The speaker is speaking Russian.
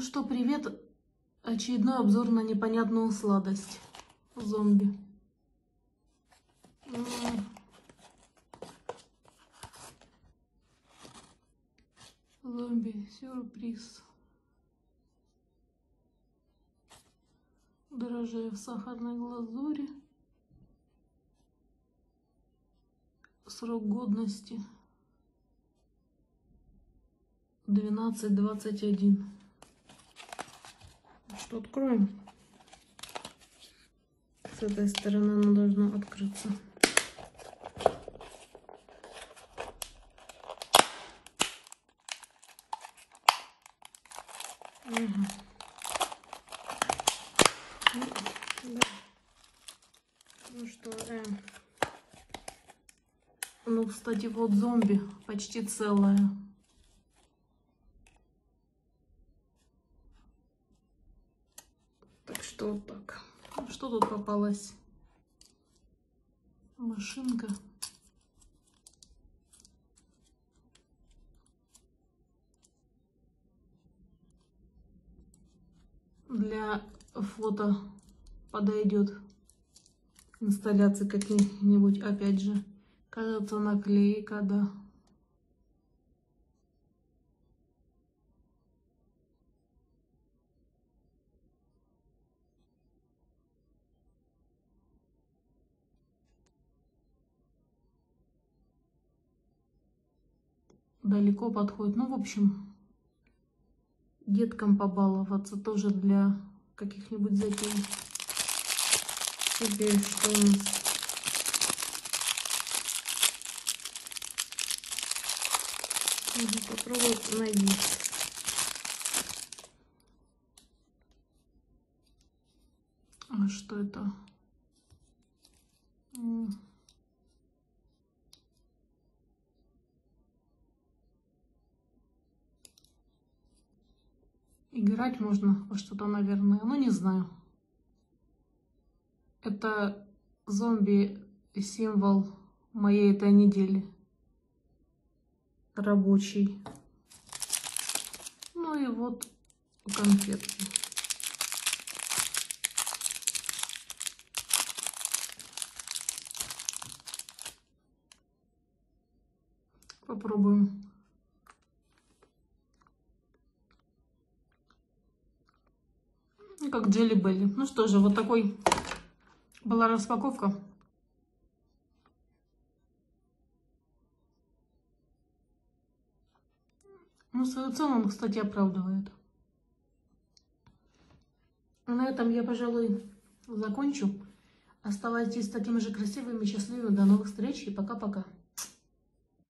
что, привет. Очередной обзор на непонятную сладость. Зомби. Зомби сюрприз. Дрожжи в сахарной глазури. Срок годности 12-21. Что, откроем? С этой стороны оно должно открыться. Ага. Да. Ну что, ну, кстати, вот зомби почти целая. Так что вот так. Ну, что тут попалось? Машинка. Для фото подойдет. Инсталляции какие-нибудь, опять же. Кажется, наклейка, да. Далеко подходит. Ну, в общем, деткам побаловаться тоже для каких-нибудь затей. Теперь что у нас? Нужно попробовать найти. А что это? Играть можно во что-то, наверное, но не знаю. Это зомби-символ моей этой недели. Рабочий. Ну и вот конфетки. Попробуем. Как Jelly Belly. Ну что же, вот такой была распаковка. Ну, свою цену он, кстати, оправдывает. На этом я, пожалуй, закончу. Оставайтесь такими же красивыми, счастливыми. До новых встреч и пока-пока.